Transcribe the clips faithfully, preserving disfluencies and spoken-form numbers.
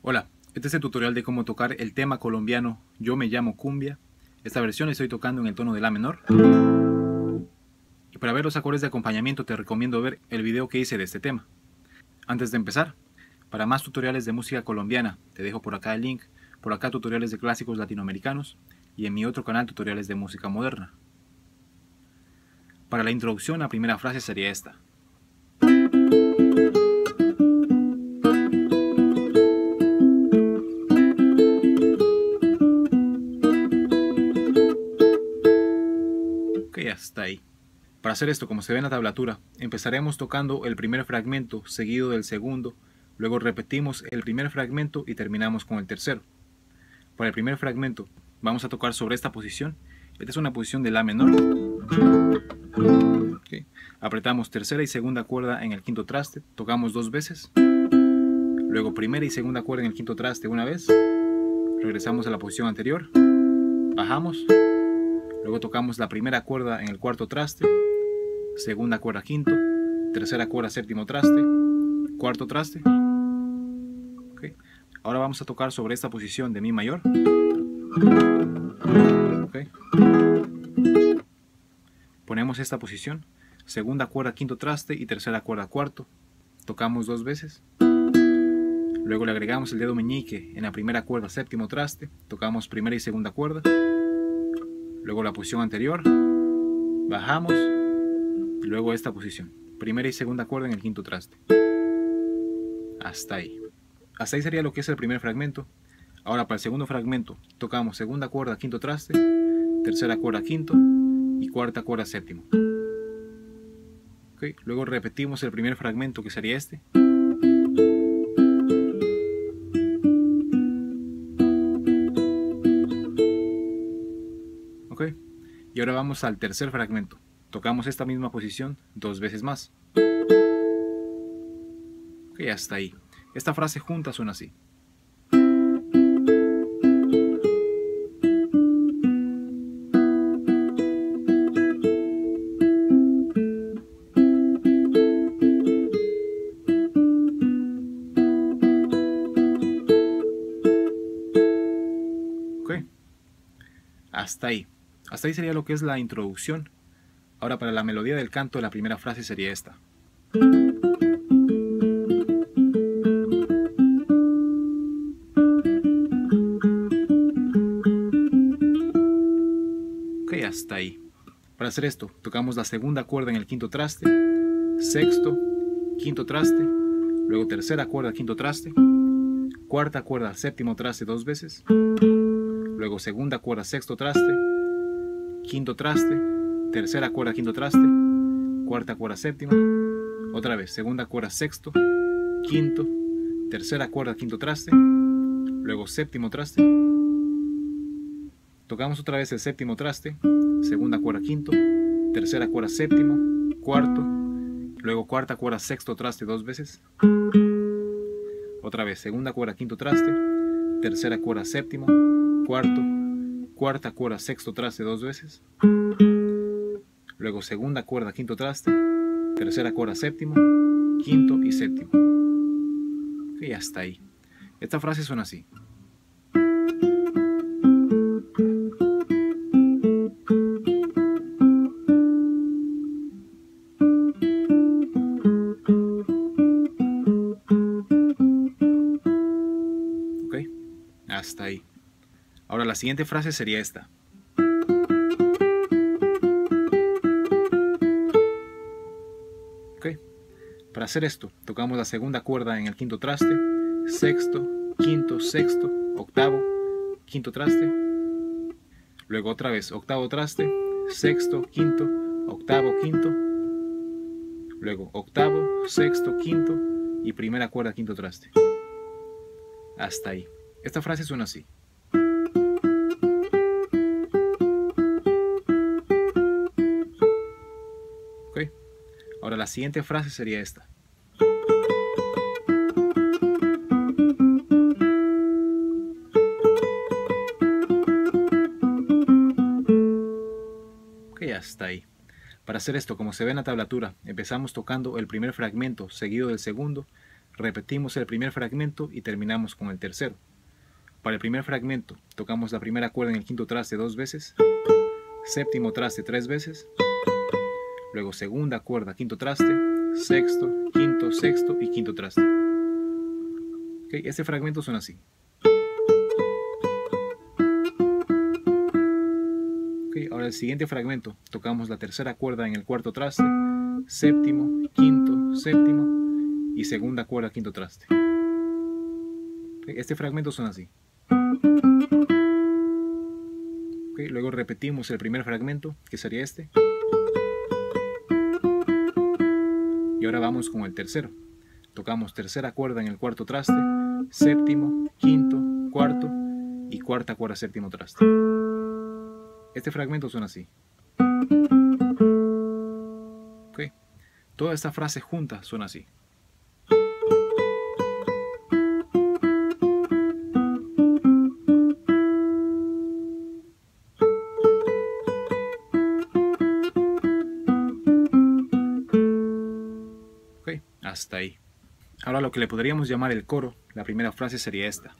Hola, este es el tutorial de cómo tocar el tema colombiano Yo me llamo Cumbia. Esta versión la estoy tocando en el tono de La menor. Y para ver los acordes de acompañamiento te recomiendo ver el video que hice de este tema. Antes de empezar, para más tutoriales de música colombiana, te dejo por acá el link, por acá tutoriales de clásicos latinoamericanos y en mi otro canal tutoriales de música moderna. Para la introducción, la primera frase sería esta. Ok, hasta ahí. Para hacer esto, como se ve en la tablatura, empezaremos tocando el primer fragmento seguido del segundo, luego repetimos el primer fragmento y terminamos con el tercero. Para el primer fragmento vamos a tocar sobre esta posición. Esta es una posición de La menor. Okay. Apretamos tercera y segunda cuerda en el quinto traste, tocamos dos veces, luego primera y segunda cuerda en el quinto traste una vez, regresamos a la posición anterior, bajamos, luego tocamos la primera cuerda en el cuarto traste, segunda cuerda quinto, tercera cuerda séptimo traste, cuarto traste. Okay. Ahora vamos a tocar sobre esta posición de Mi mayor. Okay. Ponemos esta posición, segunda cuerda quinto traste y tercera cuerda cuarto, tocamos dos veces, luego le agregamos el dedo meñique en la primera cuerda séptimo traste, tocamos primera y segunda cuerda, luego la posición anterior, bajamos, y luego esta posición, primera y segunda cuerda en el quinto traste. Hasta ahí. Hasta ahí sería lo que es el primer fragmento. Ahora para el segundo fragmento, tocamos segunda cuerda quinto traste, tercera cuerda quinto y cuarta cuerda séptimo. Okay. Luego repetimos el primer fragmento, que sería este. Okay. Y ahora vamos al tercer fragmento. Tocamos esta misma posición dos veces más. Okay, hasta ahí. Esta frase junta suena así. Okay. Hasta ahí. Hasta ahí sería lo que es la introducción. Ahora para la melodía del canto, la primera frase sería esta. Ok, hasta ahí. Para hacer esto, tocamos la segunda cuerda en el quinto traste, sexto, quinto traste, luego tercera cuerda, quinto traste, cuarta cuerda, séptimo traste dos veces, luego segunda cuerda, sexto traste, quinto traste, tercera cuerda, quinto traste, cuarta cuerda, séptima, otra vez, segunda cuerda, sexto, quinto, tercera cuerda, quinto traste, luego séptimo traste, tocamos otra vez el séptimo traste, segunda cuerda, quinto, tercera cuerda, séptimo, cuarto, luego cuarta cuerda, sexto traste dos veces, otra vez, segunda cuerda, quinto traste, tercera cuerda, séptimo, cuarto, cuarta cuerda, sexto traste dos veces, luego segunda cuerda, quinto traste, tercera cuerda, séptimo, quinto y séptimo. Y hasta ahí. Esta frase suena así. Ok, hasta ahí. Ahora la siguiente frase sería esta. Okay. Para hacer esto, tocamos la segunda cuerda en el quinto traste, sexto, quinto, sexto, octavo, quinto traste, luego otra vez octavo traste, sexto, quinto, octavo, quinto, luego octavo, sexto, quinto y primera cuerda, quinto traste. Hasta ahí. Esta frase suena así. Okay. Ahora la siguiente frase sería esta. Ok, hasta ahí. Para hacer esto, como se ve en la tablatura, empezamos tocando el primer fragmento seguido del segundo, repetimos el primer fragmento y terminamos con el tercero. Para el primer fragmento tocamos la primera cuerda en el quinto traste dos veces, séptimo traste tres veces, luego segunda cuerda, quinto traste, sexto, quinto, sexto y quinto traste. Okay, este fragmento suena así. Okay, ahora el siguiente fragmento tocamos la tercera cuerda en el cuarto traste, séptimo, quinto, séptimo y segunda cuerda, quinto traste. Okay, este fragmento suena así. Okay, luego repetimos el primer fragmento, que sería este. Y ahora vamos con el tercero. Tocamos tercera cuerda en el cuarto traste, séptimo, quinto, cuarto y cuarta cuerda, séptimo traste. Este fragmento suena así. Okay. Toda esta frase junta suena así. Okay. Hasta ahí. Ahora lo que le podríamos llamar el coro, la primera frase sería esta.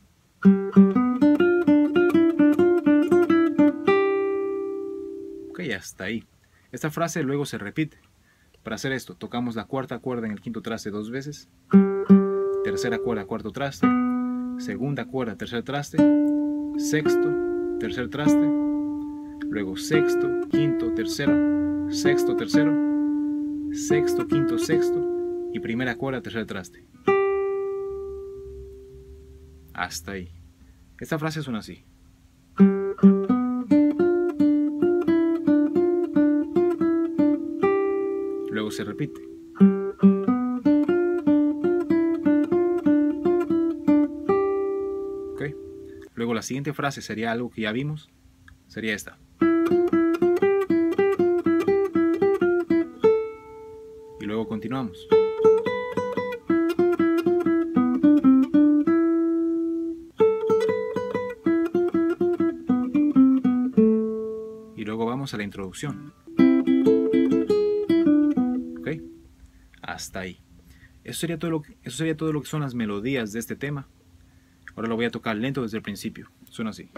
Ok, hasta ahí. Esta frase luego se repite. Para hacer esto, tocamos la cuarta cuerda en el quinto traste dos veces, tercera cuerda, cuarto traste, segunda cuerda, tercer traste, sexto, tercer traste, luego sexto, quinto, tercero, sexto, tercero, sexto, quinto, sexto y primera cuerda, tercer traste. Hasta ahí. Esta frase suena así. Luego se repite. Okay. Luego la siguiente frase sería algo que ya vimos. Sería esta. Y luego continuamos. Y luego vamos a la introducción. ¿Ok? Hasta ahí. Eso sería todo lo que, eso sería todo lo que son las melodías de este tema. Ahora lo voy a tocar lento desde el principio. Suena así.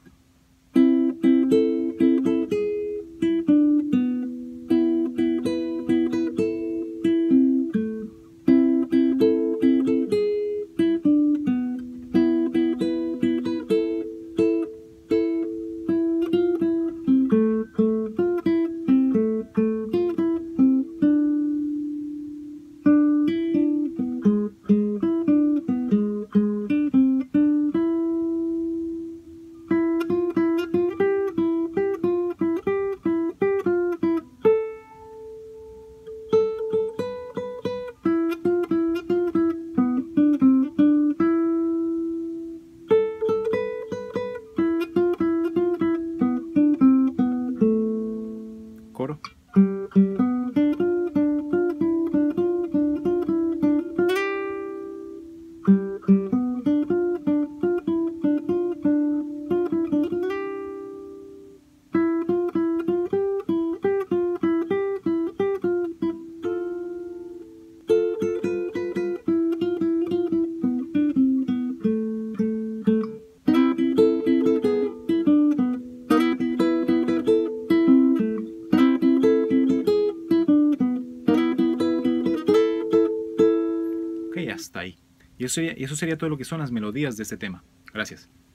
Coro. Ok, hasta ahí. Y eso, sería, y eso sería todo lo que son las melodías de este tema. Gracias.